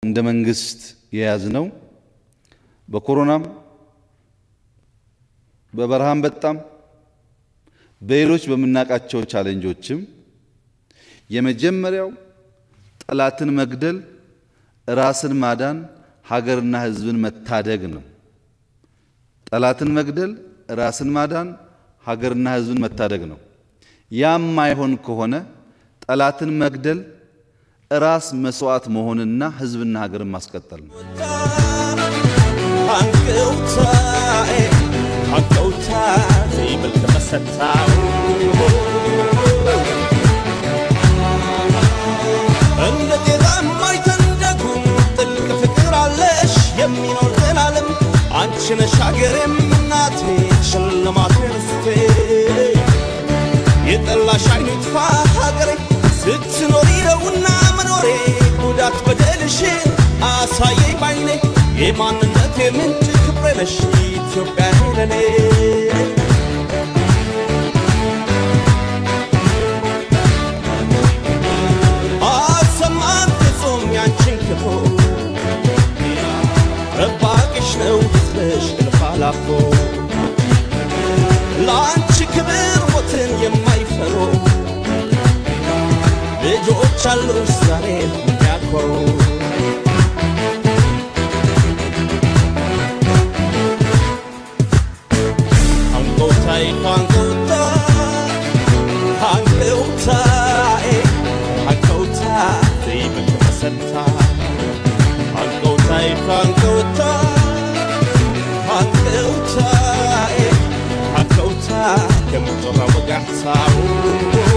እንደ መንግስት የያዝነው በኮሮናም በበረሃም በጣም በሌሎች በመናቃቸው ቻሌንጆችም የመጀመሪያው ጠላትን መግደል ራስን ማዳን ሀገርና ህዝብን መታደግ ነው። ጠላትን መግደል ራስን ማዳን ሀገርና ህዝብን መታደግ ነው። ያም ማይሆን ከሆነ ጠላትን መግደል ራስ መስዋዕት መሆንና ህዝብና ሀገርን ማስቀጠል ነው። የማንነት የምንጭ ክብሬ ነሽ ኢትዮጵያ ለኔ አሰማን ፍጹም ያንቺን ክፉ ረባቅሽ ነው ህዝብሽ እልፋላፎ ለአንቺ ክብር ሞትን የማይፈሩ ልጆች አሉሽ ዛሬ የሚያኮሩ Come on,